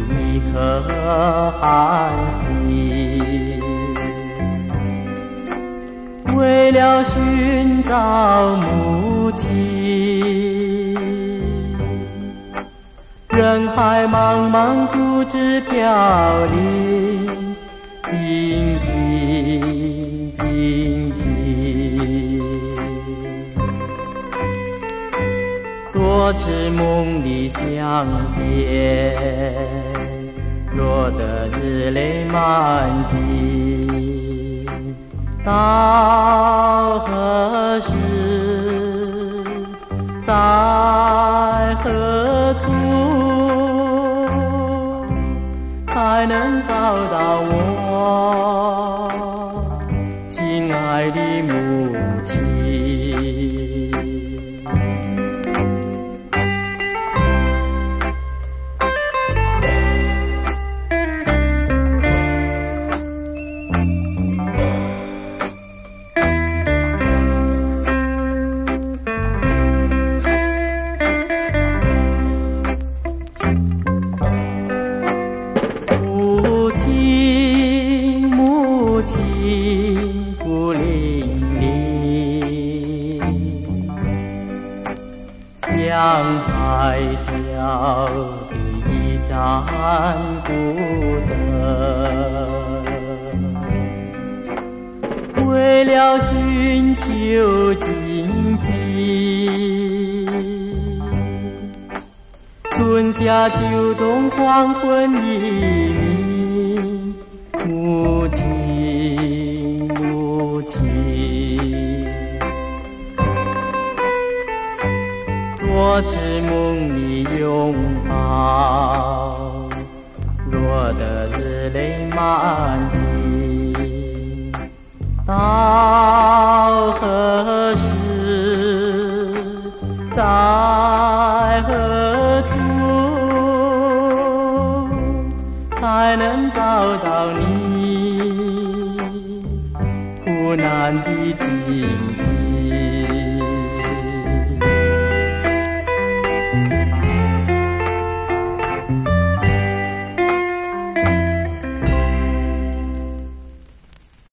一颗寒心，为了寻找母亲，人海茫茫，竹枝飘零，静静静静，多次梦里相见，落得日泪满襟，到何时，在何处，才能找到我亲爱的母亲？母亲孤零零，像海角的一盏孤灯，为了寻求静静，春夏秋冬黄昏黎明，母亲，母亲，多次梦里拥抱，落得日泪满襟，到何时，在何处，才能找到你苦难的境